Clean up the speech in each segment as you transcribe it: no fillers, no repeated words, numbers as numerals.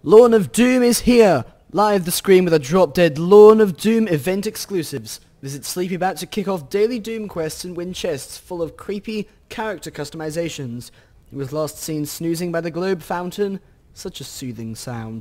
Lawn of Doom is here! Live the screen with a drop-dead Lawn of Doom event exclusives. Visit Sleepy Bat to kick off daily Doom quests and win chests full of creepy character customizations. He was last seen snoozing by the globe fountain. Such a soothing sound.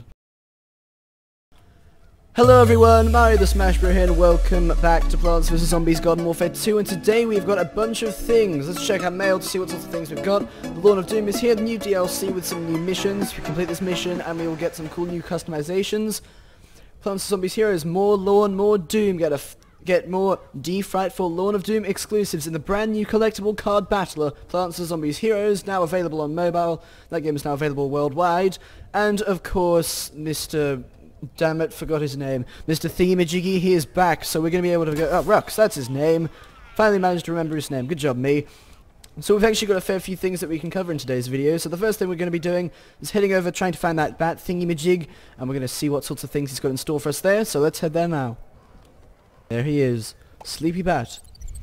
Hello everyone, Mario the Smash Bro here and welcome back to Plants vs Zombies Garden Warfare 2, and today we've got a bunch of things. Let's check our mail to see what sorts of things we've got. The Lawn of Doom is here, the new DLC with some new missions. We complete this mission and we will get some cool new customizations. Plants vs Zombies Heroes, more Lawn, more Doom. Get more D-Frightful Lawn of Doom exclusives in the brand new collectible card battler, Plants vs Zombies Heroes, now available on mobile. That game is now available worldwide. And of course, damn it, forgot his name. Mr. Thingamajiggy, he is back, so we're going to be able to go... Oh, Rux, that's his name. Finally managed to remember his name. Good job, me. So we've actually got a fair few things that we can cover in today's video. So the first thing we're going to be doing is heading over, trying to find that bat thingamajig, and we're going to see what sorts of things he's got in store for us there. So let's head there now. There he is. Sleepy Bat.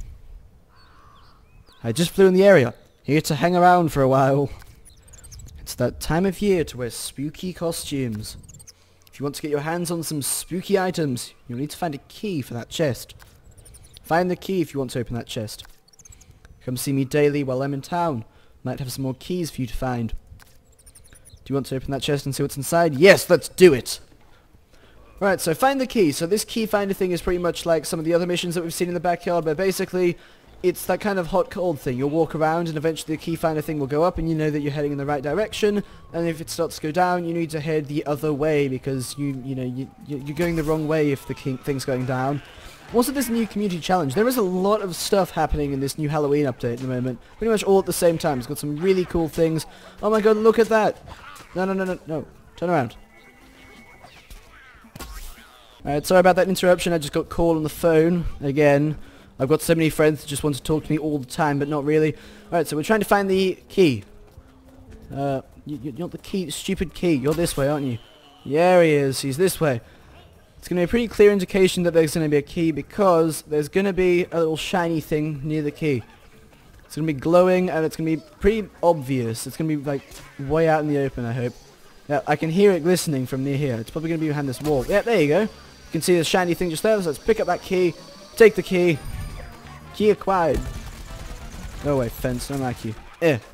I just flew in the area. Here to hang around for a while. It's that time of year to wear spooky costumes. If you want to get your hands on some spooky items, you'll need to find a key for that chest. Find the key if you want to open that chest. Come see me daily while I'm in town. Might have some more keys for you to find. Do you want to open that chest and see what's inside? Yes, let's do it! Right, so find the key. So this key finder thing is pretty much like some of the other missions that we've seen in the backyard, but basically it's that kind of hot-cold thing. You'll walk around and eventually the key finder thing will go up and you know that you're heading in the right direction, and if it starts to go down you need to head the other way because you're going the wrong way if the thing's going down. Also, this new community challenge, there is a lot of stuff happening in this new Halloween update at the moment, pretty much all at the same time. It's got some really cool things. Oh my god, look at that! No, turn around. Alright, sorry about that interruption, I just got called on the phone again. I've got so many friends that just want to talk to me all the time, but not really. Alright, so we're trying to find the key. You're not the key, stupid key. You're this way, aren't you? Yeah, he is. He's this way. It's going to be a pretty clear indication that there's going to be a key because there's going to be a little shiny thing near the key. It's going to be glowing and it's going to be pretty obvious. It's going to be like way out in the open, I hope. Yeah, I can hear it glistening from near here. It's probably going to be behind this wall. Yeah, there you go. You can see the shiny thing just there, so let's pick up that key. Take the key. Key acquired. No way, fence, don't like you.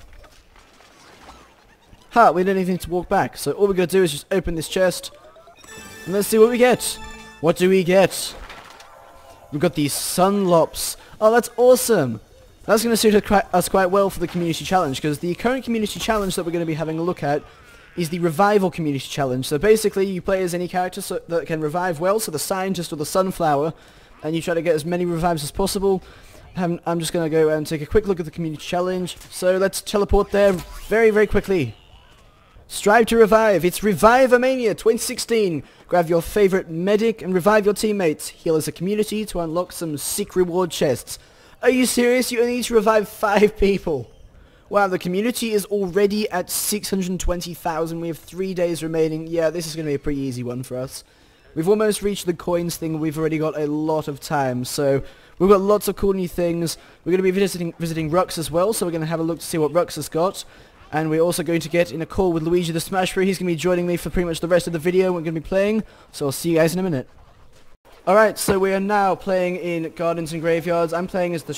Ha, we don't even need to walk back. So all we're going to do is just open this chest. And let's see what we get. What do we get? We've got these Sunlops. Oh, that's awesome. That's going to suit us quite well for the community challenge, because the current community challenge that we're going to be having a look at is the Revival Community Challenge. So basically, you play as any character that can revive well, so the Scientist or the Sunflower, and you try to get as many revives as possible. I'm just going to go and take a quick look at the community challenge. So let's teleport there very, very quickly. Strive to revive. It's Revive-A-Mania 2016. Grab your favorite medic and revive your teammates. Heal as a community to unlock some sick reward chests. Are you serious? You only need to revive 5 people. Wow, the community is already at 620,000. We have 3 days remaining. Yeah, this is going to be a pretty easy one for us. We've almost reached the coins thing. We've already got a lot of time, so we've got lots of cool new things. We're going to be visiting Rux as well, so we're going to have a look to see what Rux has got. And we're also going to get in a call with Luigi the Smash Bro. He's going to be joining me for pretty much the rest of the video. We're going to be playing, so I'll see you guys in a minute. Alright, so we are now playing in Gardens and Graveyards. I'm playing as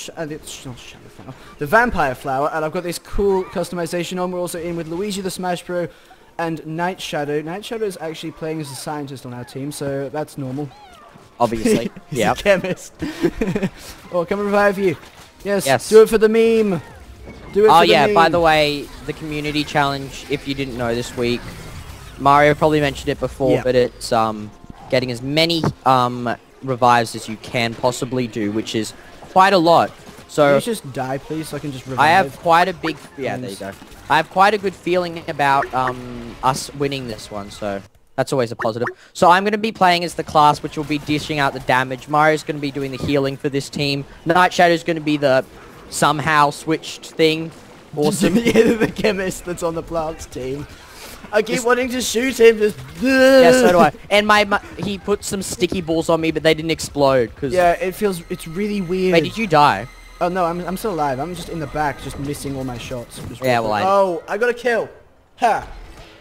the Vampire Flower, and I've got this cool customization on. We're also in with Luigi the Smash Bro and Night Shadow. Night Shadow is actually playing as a scientist on our team, so that's normal. Obviously. Yeah. He's a chemist. Oh, can we revive you? Yes. Do it for the meme. Do it for the meme. By the way, the community challenge, if you didn't know this week, Mario probably mentioned it before, but it's getting as many revives as you can possibly do, which is quite a lot. So can you just die, please, so I can just revive? I have quite a big... Yeah, there you go. I have quite a good feeling about us winning this one, so that's always a positive. So I'm going to be playing as the class which will be dishing out the damage. Mario's going to be doing the healing for this team. Night Shadow's going to be the somehow switched thing. Awesome. Yeah, the chemist that's on the plants team. I keep wanting to shoot him. Just yeah, so do I. And he put some sticky balls on me, but they didn't explode. Cause yeah, it's really weird. Wait, did you die? Oh no, I'm still alive. I'm just in the back, just missing all my shots. Yeah, well, Oh, I got a kill. Ha.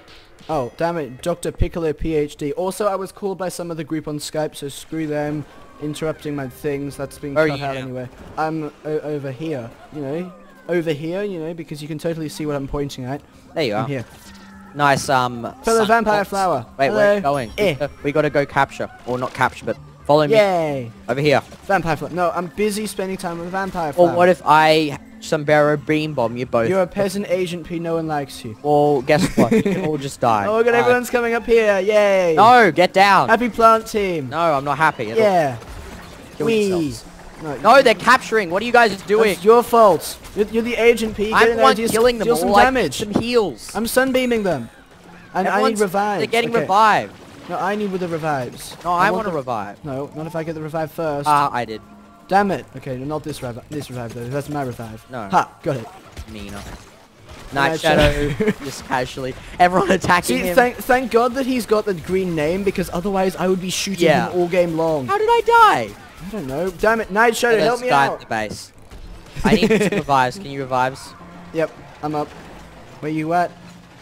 Oh, damn it, Dr. Piccolo PhD. Also, I was called by some of the group on Skype, so screw them interrupting my things. That's being cut out anyway. I'm over here, you know. Over here, you know, because you can totally see what I'm pointing at. There you I'm are. here. Nice, Fellow vampire flower. Wait, Hello. where are you going? We gotta go capture. Or not capture, but follow me. Yay! Over here. Vampire flower. No, I'm busy spending time with a vampire flower. Or what if I sombrero beam bomb you both? You're a peasant agent P, no one likes you. Well, guess what? You can all just die. Oh, look at everyone's coming up here. Yay! No, get down. Happy plant team. No, I'm not happy. Yeah. Kill Wee. yourselves. No, No, they're capturing. What are you guys doing? it's your fault. You're the agent P. I'm the one killing them. Deal some all, like, damage. some heals. I'm sunbeaming them. And I need Everyone's- revives. They're getting Okay. revived. No, I need with the revives. No, I want to the- revive. No, not if I get the revive first. Ah, I did. Damn it. Okay, no, not this revive. This revive though. That's my revive. No. Ha, got it. Me, nothing. Night Night Shadow. Shadow, just casually. Everyone attacking See, him. thank God that he's got the green name, because otherwise I would be shooting Yeah. him all game long. How did I die? I don't know. Damn it, Night Shadow, help Let's me die at out. the base. I need some revives. Can you revives? Yep, I'm up. Where you at?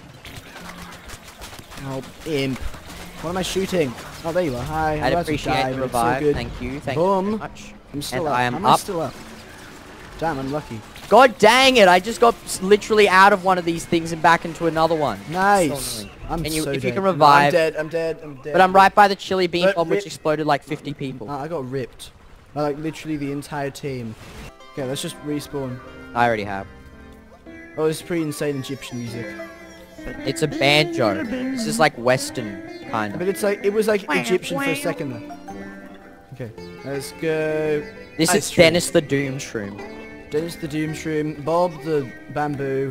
Oh, imp. What am I shooting? Oh, there you are. Hi. I'm I'd about to appreciate die, the but it's so revive. good. Thank you. Thank you Boom. very much. I'm still And up. I am How am up. I still up? Damn, I'm lucky. God dang it! I just got literally out of one of these things and back into another one. Nice. So annoying. I'm Can you- so if you dead. can No, revive- I'm dead. I'm dead. I'm dead. But I'm right by the chili bean But bomb, which rip- exploded like 50 people. I got ripped. By, like, literally the entire team. Okay, let's just respawn. I already have. Oh, this is pretty insane Egyptian music. It's a banjo. This is like Western kind of. But it's like, it was like Egyptian for a second there. Okay, let's go. This Ice is Shroom. Dennis the Doom Shroom. Dennis the Doom Shroom, Bob the Bamboo,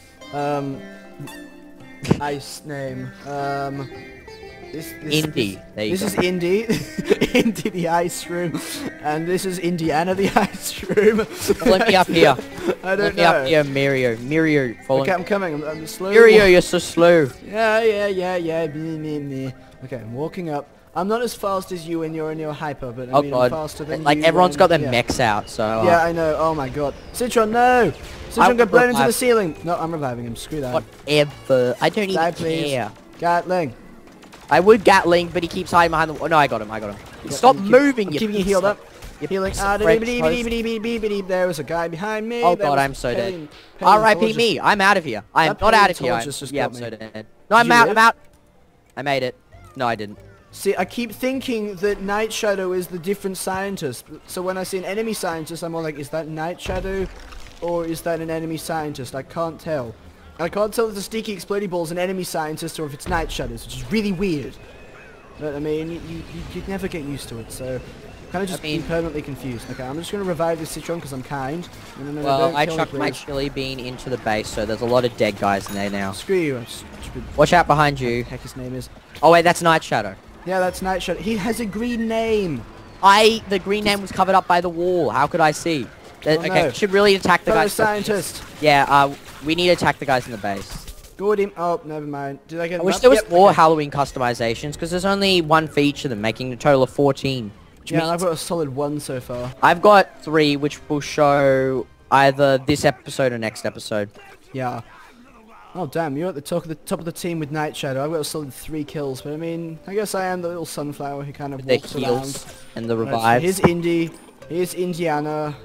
Ice name, this Indy. There you This go. is Indy, Indy the Ice Room, and this is Indiana the Ice Room. Let me up here. I Let don't me know. up here, Mirio. Mirio, follow Okay, me. I'm coming. I'm slow. Mirio, you're so slow. Yeah. Meh. Okay, I'm walking up. I'm not as fast as you when you're in your hyper, but I Oh mean, I'm god. faster than Like you everyone's when- got their yeah. mechs out, so. Yeah, I know. Oh my god. Citron, no! Citron got blown into the revive. ceiling. No, I'm reviving him. Screw that. Whatever. I don't Die, even please. care. Gatling. I would Gatling, but he keeps hiding behind the. Oh, no, I got him. Yeah, Stop I'm keep- moving, I'm you keeping you piece healed of- up. you Healing. piece of Ah, French there was a guy behind me. Oh There god, was I'm so dead. pain R.I.P. torches. me. I'm out of here. I am That not out pain of here. torches just Yeah, got I'm so me. dead. No, I'm you out. live? I'm out. I made it. No, I didn't. See, I keep thinking that Night Shadow is the different scientist. So when I see an enemy scientist, I'm all like, is that Night Shadow? Or is that an enemy scientist? I can't tell. I can't tell if the sticky exploding ball is an enemy scientist or if it's Night Shadows, which is really weird. But I mean, you'd never get used to it, so kind of just be permanently confused. Okay, I'm just going to revive this Citron because I'm kind. No, Well, don't I kill me, chucked my please. chili bean into the base, so there's a lot of dead guys in there now. Screw you, I'm stupid. Watch out behind you. Heck his name is. Oh wait, that's Night Shadow. Yeah, that's Night Shadow. He has a green name. The green name was covered up by the wall. How could I see? Okay, no. should really attack the Fellow guys. scientist. Yeah, we need to attack the guys in the base. Good him. Oh, never mind. Did I get I him wish up? there was Yep, more okay. Halloween customizations, because there's only one for each of them, making a total of 14. Which Yeah, and I've means got a solid 1 so far. I've got 3, which will show either this episode or next episode. Yeah. Oh damn, you're at the top of the team with Night Shadow. I've got a solid 3 kills, but I mean, I guess I am the little sunflower who kind of The walks around. heals and the Right, so revives. here's Indy. Here's Indiana.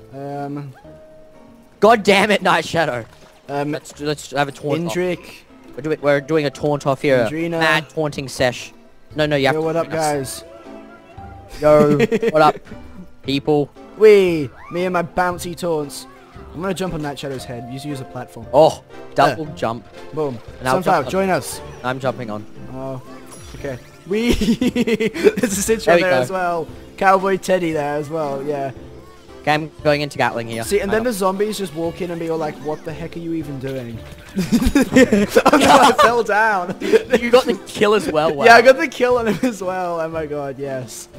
God damn it, Night Shadow. Let's have a taunt off. Indrik. We're doing a taunt off here. Indrina. Mad taunting sesh. No, you have Yo, to what up, join us. guys? Yo, what up, people? Wee! Me and my bouncy taunts. I'm gonna jump on Night Shadow's head. Use a platform. Oh, double jump. Boom. And I'll Sunflower, jump on- join us. I'm jumping on. Oh, okay. Wee! There's a Citron There we there go. as well. Cowboy Teddy there as well, yeah. Okay, I'm going into Gatling here. See, and then Hang the on. zombies just walk in and be all like, what the heck are you even doing? Oh no, I fell down. You got the kill as well. Wow. Yeah, I got the kill on him as well. Oh my god, yes.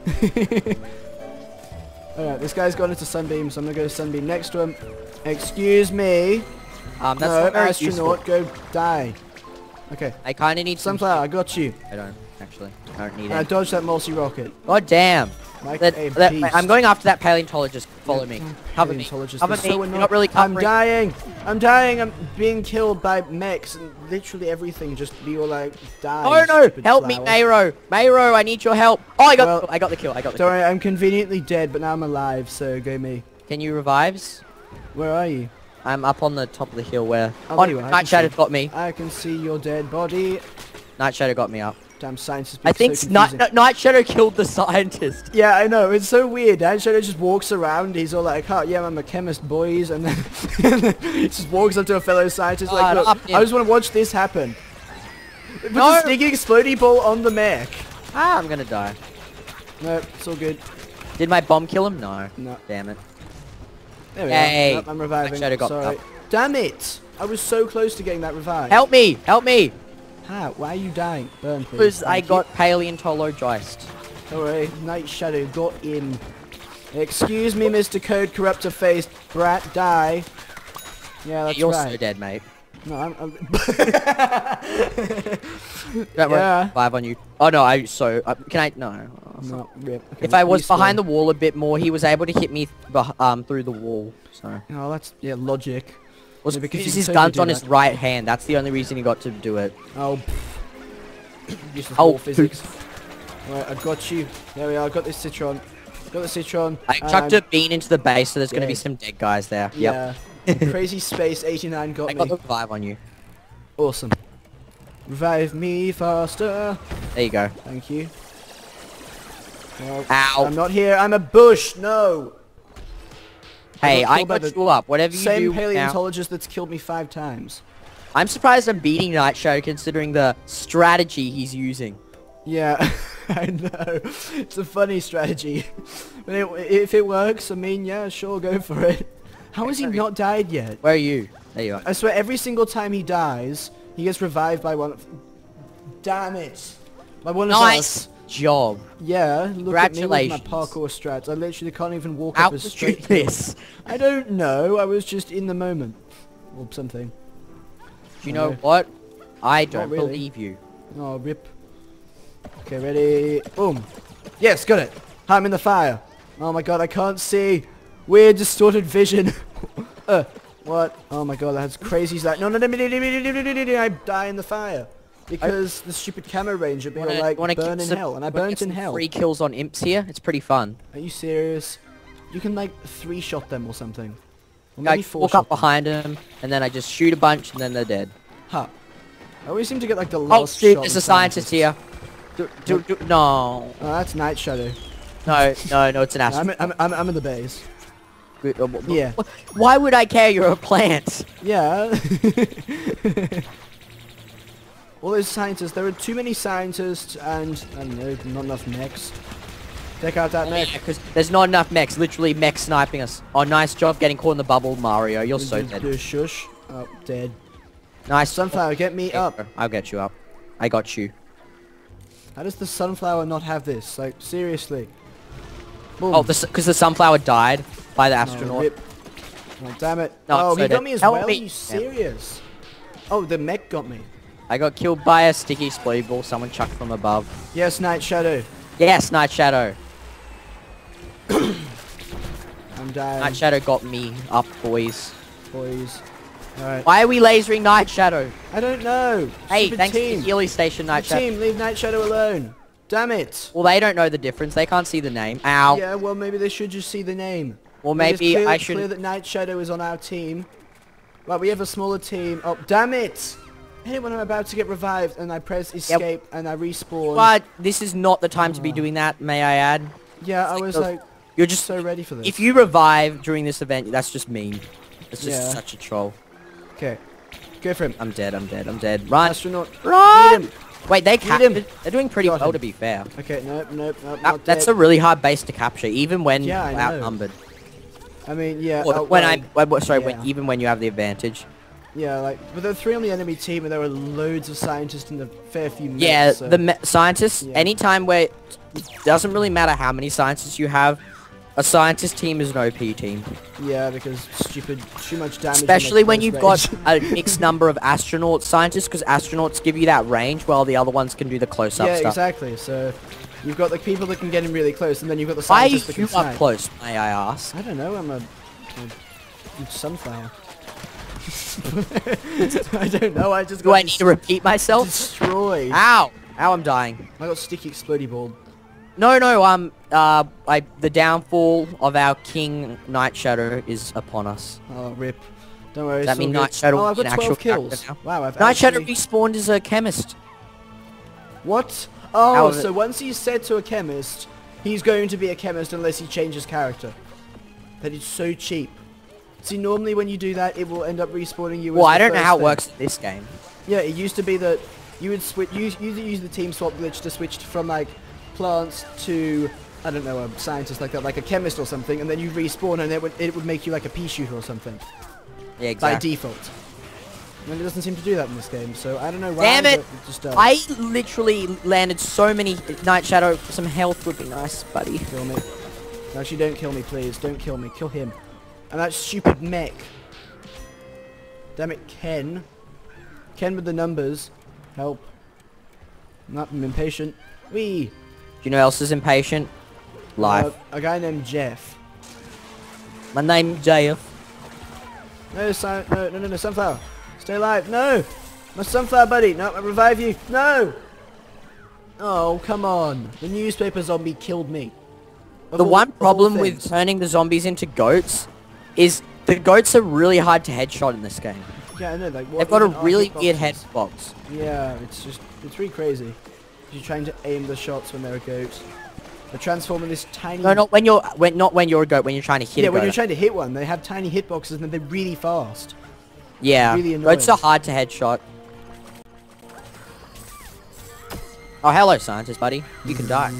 Alright, this guy's gone into Sunbeam, so I'm gonna go to Sunbeam next to him. Excuse me. That's No, not very astronaut, useful. go die. Okay. I kind of need some. Sunflower, I got you. I don't actually. I don't need I it. dodged that multi rocket. God damn. Like That- a that- beast. I'm going after that paleontologist. Follow me. Cover me. Paleontologist Cover is me. so You're annoying. not really I'm covering. dying. I'm dying. I'm being killed by mechs. And literally everything just be all like, die. Oh no! stupid Help me, flower. Mayro! Mayro, I need your help! Oh, I got Well, the kill. I got the kill. I got the Don't kill. worry, I'm conveniently dead, but now I'm alive, so go me. Can you revives? Where are you? I'm up on the top of the hill where... Oh, Oh, there you are, I Night can Shadow see. got me. I can see your dead body. Night Shadow got me up. Damn scientists. I think so Night confusing. Night Shadow killed the scientist. Yeah, I know. It's so weird. Night Shadow just walks around. He's all like, "Oh, yeah, I'm a chemist, boys," and then he just walks up to a fellow scientist like, "Look, up I him. just want to watch this happen." Put No. the sneaky explodey ball on the mech. Ah, I'm gonna die. No, it's all good. Did my bomb kill him? No. No. Damn it. There we Yay. are. Nope, I'm reviving. Night Shadow got Sorry. up. Damn it! I was so close to getting that revive. Help me! Help me! How? Why are you dying? Burn, please. Because I Thank you. got paleontologized. Alright, Night Shadow got in. Excuse me, Mr. Code Corruptor Faced Brat, die. Yeah, that's You're right. so dead, mate. No, I'm That Yeah. won't revive on you. Oh no, can I? No. no, rip. Okay, If I was respawn. behind the wall a bit more, he was able to hit me through the wall. So. Oh, that's yeah, logic. Was Yeah, because you because can his totally gun's do on his that. right hand. That's the only reason he got to do it. Oh, useless Oh, war physics. Right, I got you. There we are. I got this Citron. Got the Citron. I chucked a bean into the base, so there's going to be dead. some dead guys there. Yep. Yeah. Crazy Space 89 got I me. got the revive on you. Awesome. Revive me faster. There you go. Thank you. Well, Ow. I'm not here. I'm a bush. No. Hey, got I killed by got the you up. Whatever you Same do now. paleontologist that's killed me 5 times. I'm surprised I'm beating Night Shadow considering the strategy he's using. Yeah, I know. It's a funny strategy. But if it works, I mean, yeah, sure, go for it. How has he not died yet? Where are you? There you are. I swear, every single time he dies, he gets revived by one of... Damn it! By one of Nice us. job. Yeah, look at me with my Congratulations. parkour strats. I literally can't even walk How up a did you straight do hill. this? I don't know. I was just in the moment. Or something. Do you know what? I Not don't really. believe you. Oh, rip. Okay, ready. Boom. Yes, got it. I'm in the fire. Oh my god, I can't see. Weird distorted vision. What? Oh my god, that's crazy. No, I die in the fire. Because the stupid camera ranger be all like, burn in hell. And I burnt in hell. 3 kills on imps here. It's pretty fun. Are you serious? You can like 3-shot them or something. Or I maybe 4 walk up behind them, and then I just shoot a bunch, and then they're dead. Huh. I always seem to get like the Oh, last shoot, shot there's with a scientist scientists. here. No. Oh, that's Night Shadow. No, it's an astronaut. I'm in the base. Yeah. Why would I care? You're a plant. Yeah. All those scientists, there are too many scientists and, I don't know, not enough mechs. Take out that mech. Because there's not enough mechs. Literally mechs sniping us. Oh, nice job getting caught in the bubble, Mario. You're so dead. Shush. Oh, dead. Nice. Sunflower, get me up. I'll get you up. I got you. How does the sunflower not have this? Like, seriously. Boom. Oh, because the sunflower died by the Oh, astronaut. rip. Oh, damn it. No, Oh, it's he so got dead. me as Help well? me. Are you serious? Oh, the mech got me. I got killed by a sticky explode ball someone chucked from above. Yes, Night Shadow. Yes, Night Shadow. I'm dying, Night Shadow got me up, boys. boys. Alright. Why are we lasering Night Shadow? I don't know. Hey, Stupid thanks team. to the Healy Station, Night Stupid Shadow. team, leave Night Shadow alone. Damn it. Well, they don't know the difference. They can't see the name. Ow. Yeah, well, maybe they should just see the name. Well, Like, it's maybe clear, I it's clear should. that Night Shadow is on our team. Right, we have a smaller team. Oh, damn it! I hate it when I'm about to get revived and I press escape and I respawn. But this is not the time to be doing that, may I add? Yeah, I was like You're just so ready for this. If you revive during this event, that's just mean. It's just Yeah. such a troll. Okay, go for him. I'm dead, I'm dead, I'm dead. Run! Astronaut. Run! Get him. Wait, they Get him. captured? They're doing pretty Got well, him. to be fair. Okay, nope, not That's dead. a really hard base to capture, even when Yeah, I know. outnumbered. I mean, yeah. Or when yeah. even when you have the advantage. Yeah, like, but there were 3 on the enemy team and there were loads of scientists and a fair few mechs, Yeah, so- the scientists, Yeah. anytime where, it doesn't really matter how many scientists you have, a scientist team is an OP team. Yeah, because stupid, too much damage. Especially when they you've close got range. a mixed number of astronaut scientists, because astronauts give you that range while the other ones can do the close-up Yeah, stuff. exactly. So You've got the people that can get him really close, and then you've got the Why are you scientists that can up snipe. close, may I ask? I don't know, I'm a sunflower. I don't know, I just Do got I need to repeat myself? destroyed. Ow! Ow, I'm dying. I got sticky explodey ball. No, the downfall of our King Night Shadow is upon us. Oh, rip. Don't worry, Does that it's all mean good. Night Shadow Oh, I've is got an 12 actual kills. character Wow, I've Night Shadow actually... respawned as a chemist. What? How Oh, is it- so once he's set to a chemist, he's going to be a chemist unless he changes character. That is so cheap. See, normally when you do that, it will end up respawning you Well, as I the don't know first how it thing. works in this game. Yeah, it used to be that you would switch, use the team swap glitch to switch from like plants to, I don't know, a scientist like that, like a chemist or something, and then you respawn and it would make you like a pea shooter or something Yeah, by exactly. default. And it doesn't seem to do that in this game, so I don't know why. Damn it! But it just does. I literally landed so many Night Shadow. Some health would be nice, buddy. Kill me. Actually, don't kill me, please. Don't kill me. Kill him. And that stupid mech. Damn it, Ken. Ken with the numbers. Help. I'm impatient. Wee. Do you know who else is impatient? Life. A guy named Jeff. My name's JF. No, no, sunflower. Stay alive. No. My sunflower buddy. No, I revive you. No. Oh, come on. The newspaper zombie killed me. Of The all- one of all problem with things. turning the zombies into goats is the goats are really hard to headshot in this game. Yeah, I know. Like, They've got a even our really weird hitboxes. headbox. Yeah, it's really crazy. You're trying to aim the shots when they're a goat. They transform in this tiny... No, not when you're a goat. When you're trying to hit yeah, a when goat. you're trying to hit one, they have tiny hitboxes and then they're really fast. Yeah, really annoying. goats are hard to headshot. Oh, hello, scientist buddy. You can die.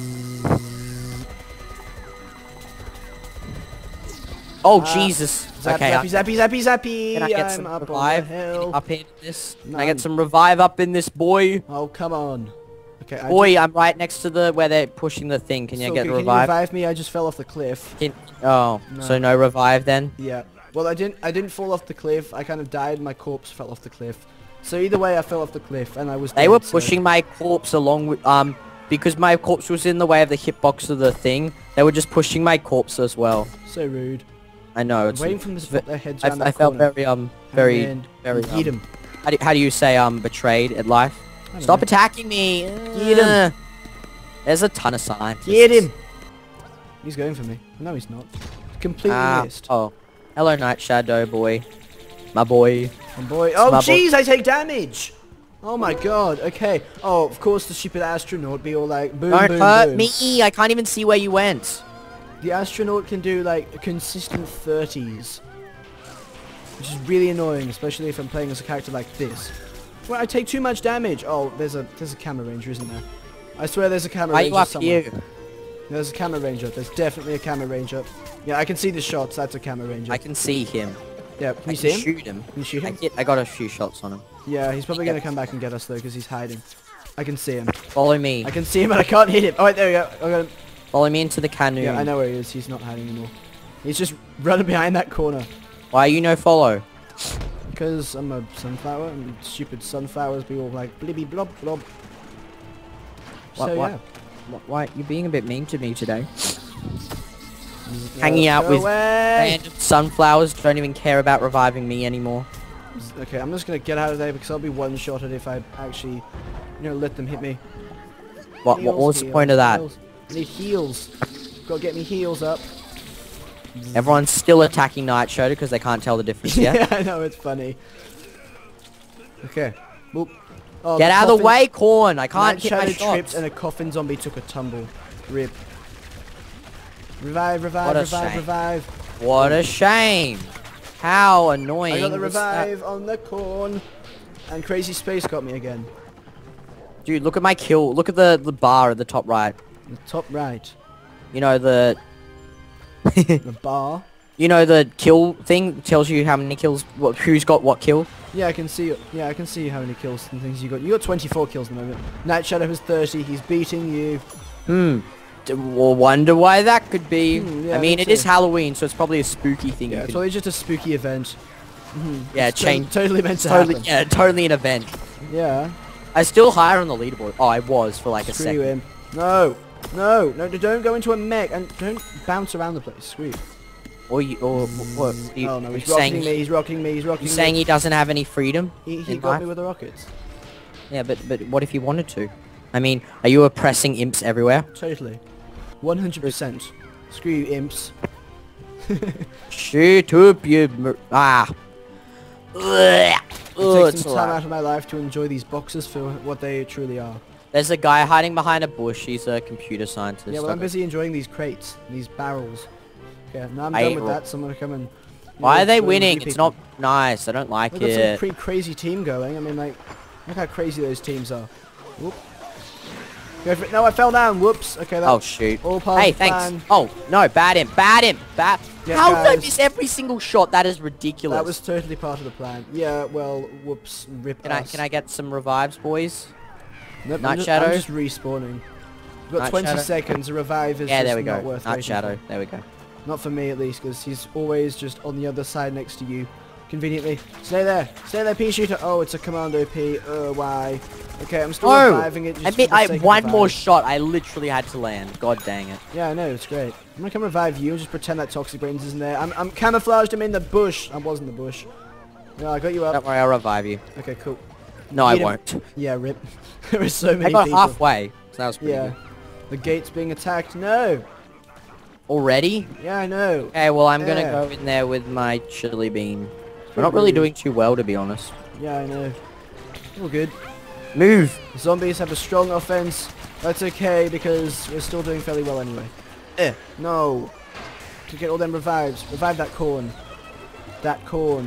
Oh, Jesus. Zap, Okay, zappy, zappy, zappy. can I get I'm some up on the revive hill. up in this? Can I No. get some revive up in this, boy? Oh, come on. Okay, Boy, I'm right next to the where they're pushing the thing. Can you get can the you revive? revive me? I just fell off the cliff. Oh, so no revive then? Yeah. Well, I didn't fall off the cliff. I kind of died. My corpse fell off the cliff. So either way, I fell off the cliff and I was They dead, were so- pushing my corpse along with because my corpse was in the way of the hitbox of the thing. They were just pushing my corpse as well. So rude. I know. I'm It's waiting for them to put their heads around I that felt corner. very And very Eat him. how do you say betrayed at life? I don't Stop know. attacking me! Get him. There's a ton of scientists. Get him! He's going for me. No, he's not. Completely missed. Oh, hello, Night Shadow boy, my boy. And boy, oh my boy. jeez, I take damage! Oh my god, okay. Oh, of course the stupid astronaut be all like, boom, Don't boom, hurt boom. me! I can't even see where you went. The astronaut can do like a consistent 30s. Which is really annoying, especially if I'm playing as a character like this. Well, I take too much damage. Oh, there's a camera ranger, isn't there? I swear there's a camera Why are ranger you up somewhere. here? There's a camera ranger. There's definitely a camera ranger. Yeah, I can see the shots. That's a camera ranger. I can see him. Yeah, can I you can see him? shoot him. Can you shoot him? I got a few shots on him. Yeah, he's probably going to come back and get us though, because he's hiding. I can see him. Follow me. I can see him, but I can't hit him. Oh, wait, there we go. I got him. Follow me into the canoe. Yeah, I know where he is. He's not hiding anymore. He's just running behind that corner. Why you no follow? Because I'm a sunflower, and stupid sunflowers be all like blibby blob blob. So What? yeah. Why you being a bit mean to me today? Hanging out Go with away. random sunflowers don't even care about reviving me anymore. Okay, I'm just gonna get out of there because I'll be one-shotted if I actually, let them hit me. What was the point of that? Heals. I need heals. Gotta get me heals up. Everyone's still attacking Night Shadow because they can't tell the difference yet. Yeah, I know, it's funny. Okay. Whoop. Oh, Get out of the coffin- way, Corn! I can't Night hit my Shadow shots. tripped and a coffin zombie took a tumble. Rip. Revive, revive, What a revive, shame. revive. What a shame! How annoying! I got the was that? revive on the corn. And Crazy Space got me again. Dude, look at my kill. Look at the bar at the top right. The top right. You know the The bar. you know the kill thing tells you how many kills, who's got what kill. Yeah, I can see. Yeah, I can see how many kills and things you got. You got 24 kills at the moment. Night Shadow has 30. He's beating you. Well, wonder why that could be. Yeah, I mean, me it is too. Halloween, so it's probably a spooky thing. Yeah, you it's could, probably just a spooky event. yeah, It's change. Totally meant to Totally, happen. yeah, totally an event. Yeah. I still higher on the leaderboard. Oh, I was for like a Screw second. him. No. No, don't go into a mech and don't bounce around the place. Screw you. Or what? Oh no, he's rocketing me, he's rocketing me, he's rocketing me. You saying he doesn't have any freedom? He got me with the rockets. Yeah, but what if he wanted to? I mean, are you oppressing imps everywhere? Totally. 100%. Screw you, imps. Shut up, you... Ah. I Oh, take some time out of my life to enjoy these boxes for what they truly are. There's a guy hiding behind a bush. He's a computer scientist. Yeah, well, I'm busy enjoying these crates, these barrels. Okay, now I'm done with that, so I'm gonna come and... Why are they winning? It's not nice. I don't like We've got some it. pretty crazy team going. I mean, like, look how crazy those teams are. Whoop. Go for it. No, I fell down. Whoops. Okay, that's Oh, shoot. all part Hey, of the thanks. plan. Oh, no, bad him. Yeah, How did I guys. miss every single shot? That is ridiculous. That was totally part of the plan. Yeah, well, whoops. Rip us. Can I get some revives, boys? Nope, Night I'm Shadow? just respawning. We've got Night 20 Shadow? seconds. A revive is Yeah, just there we not go. worth Night waiting Shadow. for. There we go. Not for me, at least, because he's always just on the other side next to you. Conveniently. Stay there, Pea Shooter. Oh, it's a Commando P. Why? Okay, I'm still reviving it. I Just mean, for the sake of one more revive. shot. I literally had to land. God dang it. Yeah, I know, it's great. I'm gonna come revive you and just pretend that Toxic Brains isn't there. I'm camouflaged, I'm in the bush. I was in the bush. No, I got you up. Don't worry, I'll revive you. Okay, cool. No, I Eat him. won't. Yeah, rip. There are so many I got people. halfway. So that was pretty Yeah. good. The gate's being attacked. No! Already? Yeah, I know. Okay, well, I'm gonna Yeah. go in there with my chili bean. We're not really doing too well, to be honest. Yeah, I know. All good. Move! Zombies have a strong offense. That's okay, because we're still doing fairly well anyway. No. To get all them revives. Revive that corn. That corn.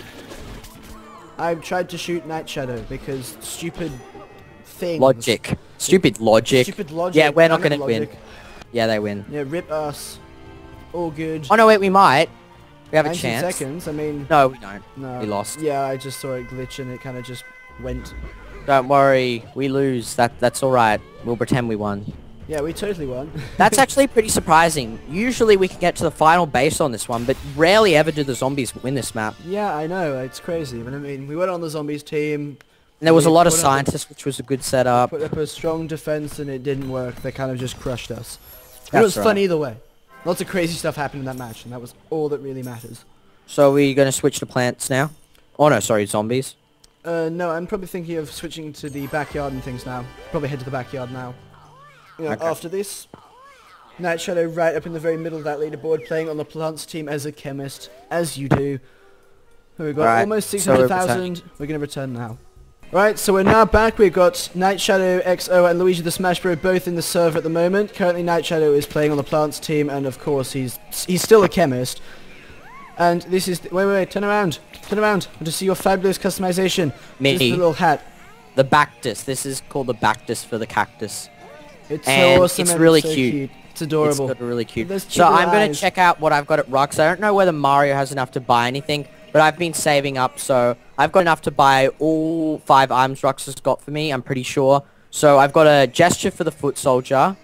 I've tried to shoot Night Shadow because stupid things. Logic. Stupid logic. Stupid logic. Yeah, we're not Damn it, gonna win. logic. Yeah, they win. Yeah, rip us. All good. Oh, no, wait, we might. We have a 19 chance. seconds, I mean... No, we don't. No. We lost. Yeah, I just saw it glitch and it kind of just went. Don't worry. We lose. That's alright. We'll pretend we won. Yeah, we totally won. That's actually pretty surprising. Usually we can get to the final base on this one, but rarely ever do the zombies win this map. Yeah, I know, it's crazy. But I mean, we went on the zombies team. And there was a We lot of put up scientists, which was a good setup. Put up a strong defense and it didn't work. They kind of just crushed us. But it That's was right. fun either way. Lots of crazy stuff happened in that match, and that was all that really matters. So are we going to switch to plants now? Oh no, sorry, zombies. No, I'm probably thinking of switching to the backyard and things now. Probably head to the backyard now. You know, Okay. after this. Night Shadow right up in the very middle of that leaderboard, playing on the plants team as a chemist, as you do. We've got Right, almost so we're 600,000. We're going to return now. Right, so we're now back. We've got Night Shadow, XO, and Luigi the Smash Bro both in the server at the moment. Currently, Night Shadow is playing on the plants team, and of course, he's still a chemist. And this is... Wait, turn around. Turn around. I want to see your fabulous customization. Me. Just the little hat. The Bactus. This is called the Bactus for the cactus. It's And so awesome it's and really so cute. It's adorable. It's got really cute. There's So cute I'm going to eyes. check out what I've got at Rocks. I don't know whether Mario has enough to buy anything, but I've been saving up, so I've got enough to buy all 5 items Rocks has got for me, I'm pretty sure. So I've got a gesture for the foot soldier,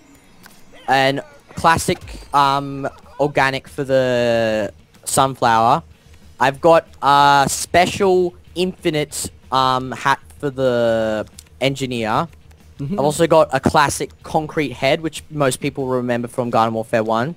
and classic organic for the sunflower. I've got a special infinite hat for the engineer. Mhm. I've also got a classic concrete head, which most people remember from Garden Warfare 1.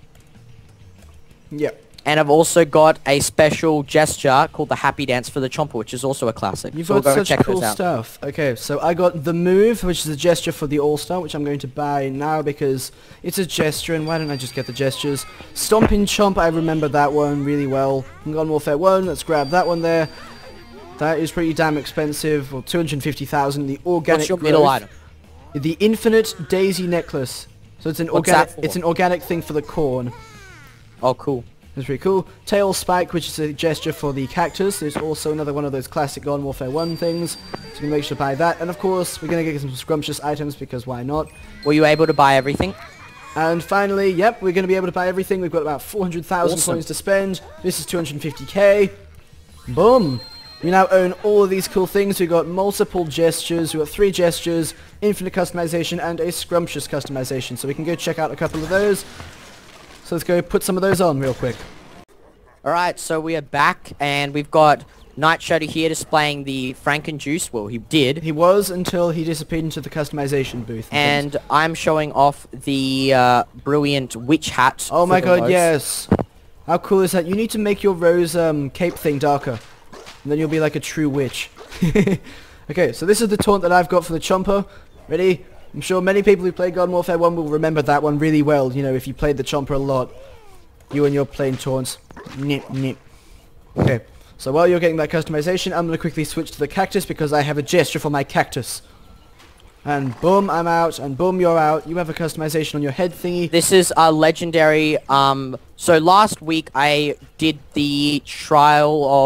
Yeah. And I've also got a special gesture called the Happy Dance for the Chomper, which is also a classic. You've So we'll got go and such check cool those out. stuff. Okay, so I got the move, which is a gesture for the All-Star, which I'm going to buy now because it's a gesture, and why don't I just get the gestures? Stomping Chomp, I remember that one really well. From Garden Warfare 1, let's grab that one there. That is pretty damn expensive. Well, 250,000. The organic What's your growth. middle item? The Infinite Daisy Necklace. So it's an What's that organic. for? It's an organic thing for the corn. Oh, cool. That's pretty cool. Tail Spike, which is a gesture for the cactus. There's also another one of those classic Garden Warfare 1 things. So we're going to make sure to buy that. And of course, we're going to get some scrumptious items because why not? Were you able to buy everything? And finally, yep, we're going to be able to buy everything. We've got about 400,000 Awesome. coins to spend. This is 250k. Boom! We now own all of these cool things. We've got multiple gestures. We've got 3 gestures, infinite customization, and a scrumptious customization. So we can go check out a couple of those. So let's go put some of those on real quick. Alright, so we are back, and we've got Night Shadow here displaying the Frankenjuice. Well, he did. He was until he disappeared into the customization booth. And I'm showing off the brilliant witch hat. Oh my for the god, most. yes. How cool is that? You need to make your rose cape thing darker. And then you'll be like a true witch. Okay, so this is the taunt that I've got for the Chomper. Ready? I'm sure many people who played Garden Warfare 1 will remember that one really well. You know, if you played the Chomper a lot. You and your plain taunts. Nip, nip. Okay, so while you're getting that customization, I'm going to quickly switch to the cactus because I have a gesture for my cactus. And boom, I'm out, and boom, you're out. You have a customization on your head thingy. This is a legendary, so last week I did the trial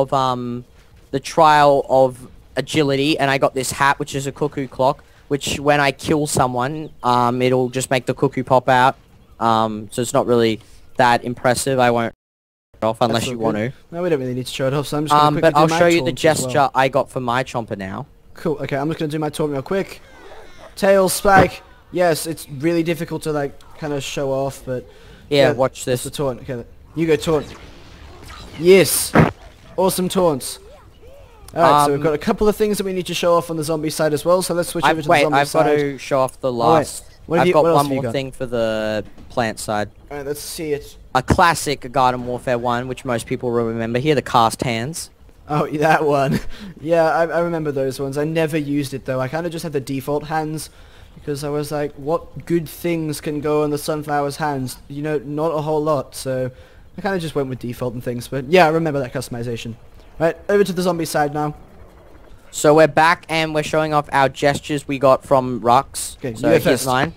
of agility, and I got this hat, which is a cuckoo clock, which when I kill someone, it'll just make the cuckoo pop out. So it's not really that impressive. I won't show it off unless you want to. No, we don't really need to show it off, so I'm just going to quickly but I'll do my show you the taunt as well. gesture I got for my Chomper now. Cool, okay, I'm just going to do my taunt real quick. Tail, spike. Yes, it's really difficult to, like, kind of show off, but... Yeah, watch that's this. the taunt. Okay, you go taunt. Yes! Awesome taunts. Alright, so we've got a couple of things that we need to show off on the zombie side as well, so let's switch over to the zombie I've got side. to show off the last... What I've got else one have you more got? thing for the plant side. Alright, let's see it. A classic Garden Warfare 1, which most people will remember here, the cast hands. Oh, that one. Yeah, I remember those ones. I never used it, though. I kind of just had the default hands, because I was like, what good things can go on the Sunflower's hands? You know, not a whole lot, so I kind of just went with default and things. But yeah, I remember that customization. Right, over to the zombie side now. So we're back, and we're showing off our gestures we got from Rux. Okay, so you go here's first. mine.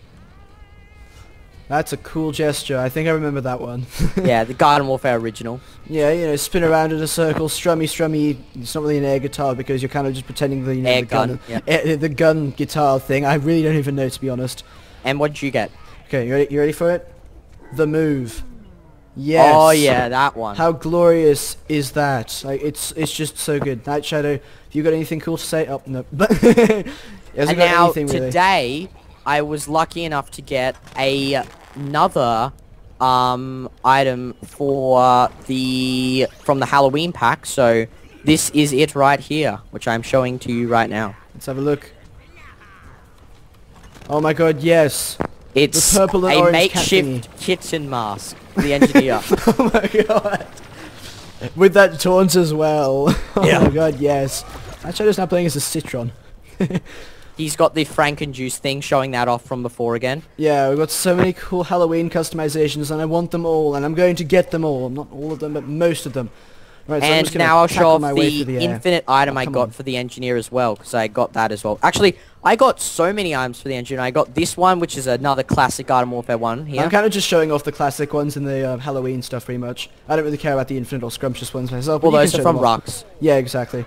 That's a cool gesture. I think I remember that one. Yeah, the Garden Warfare original. Yeah, you know, spin around in a circle, strummy. It's not really an air guitar because you're kind of just pretending the, you know, Air the gun, yeah. the gun guitar thing. I really don't even know, to be honest. And what did you get? Okay, you ready for it? The move. Yes. Oh yeah, that one. How glorious is that? Like, it's just so good. Night Shadow, have you got anything cool to say? Oh, no. But And now, today, I was lucky enough to get another item for from the Halloween pack. So this is it right here, which I'm showing to you right now. Let's have a look. Oh my god, yes. It's The purple and a orange makeshift kitten mask for the engineer. Oh my god. With that taunt as well. Oh Yeah. my god, yes. Night Shadow's now playing as a Citron. He's got the Frankenjuice thing, showing that off from before again. Yeah, we've got so many cool Halloween customizations, and I want them all, and I'm going to get them all. Not all of them, but most of them. Right, so I'm And just gonna now I'll show tackle off my way through the the air. infinite item Oh, I come got on. for the engineer as well, because I got that as well. Actually, I got so many items for the engineer. I got this one, which is another classic Garden Warfare 1 here. I'm kind of just showing off the classic ones and the Halloween stuff pretty much. I don't really care about the infinite or scrumptious ones myself. But All you those can are show from them off. Rux. Yeah, exactly.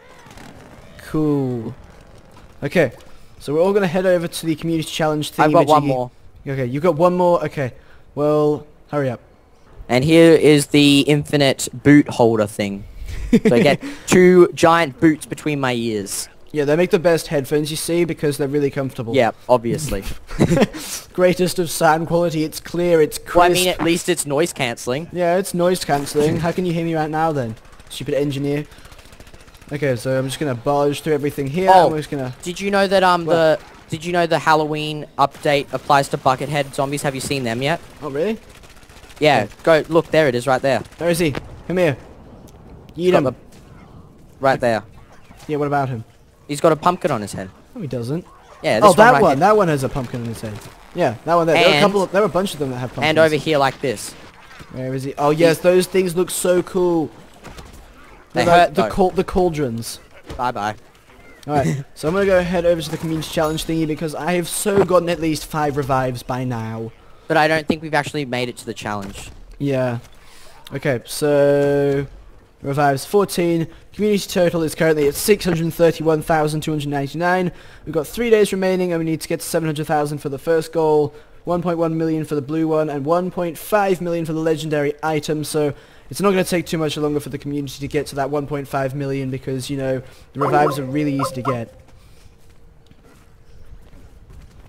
Cool. Okay, so we're all going to head over to the community challenge thing. I've got one more. Okay, you got one more? Okay. Well, hurry up. And here is the infinite boot holder thing. So I get 2 giant boots between my ears. Yeah, they make the best headphones, you see, because they're really comfortable. Yeah, obviously. Greatest of sound quality, it's clear, it's crisp. Well, I mean, at least it's noise cancelling. Yeah, it's noise cancelling. How can you hear me right now then? Stupid engineer. Okay, so I'm just gonna barge through everything here. Oh, I'm just gonna... did you know that did you know the Halloween update applies to Buckethead zombies? Have you seen them yet? Oh, really? Yeah, go look. There it is, right there. Where is he? Come here. Eat Got him. the- right there. Yeah, what about him? He's got a pumpkin on his head. No, he doesn't. Yeah, this Oh, that right one. here. That one has a pumpkin in his head. Yeah, that one there. There are a And- couple. There are a bunch of them that have pumpkins. And over here like this. Where is he? Oh, yes, those things look so cool. They They're like hurt, the cauldrons. Bye bye. Alright, so I'm gonna go head over to the community challenge thingy because I have so gotten at least 5 revives by now. But I don't think we've actually made it to the challenge. Yeah. Okay, so revives 14. Community total is currently at 631,299. We've got 3 days remaining and we need to get to 700,000 for the first goal, 1.1 million for the blue one, and 1.5 million for the legendary item. So it's not going to take too much longer for the community to get to that 1.5 million because, you know, the revives are really easy to get.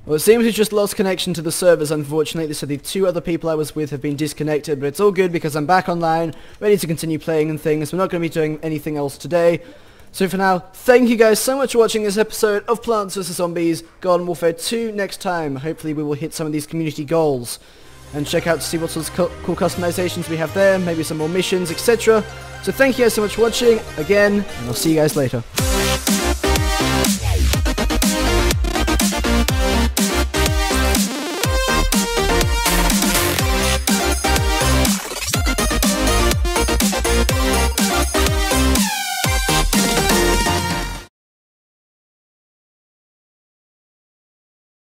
Well, it seems we just lost connection to the servers, unfortunately, so the 2 other people I was with have been disconnected, but it's all good because I'm back online, ready to continue playing and things. We're not going to be doing anything else today. So for now, thank you guys so much for watching this episode of Plants vs Zombies Garden Warfare 2 next time. Hopefully we will hit some of these community goals. And check out to see what sorts of cool customizations we have there, maybe some more missions, etc. So thank you guys so much for watching, again, and I'll see you guys later.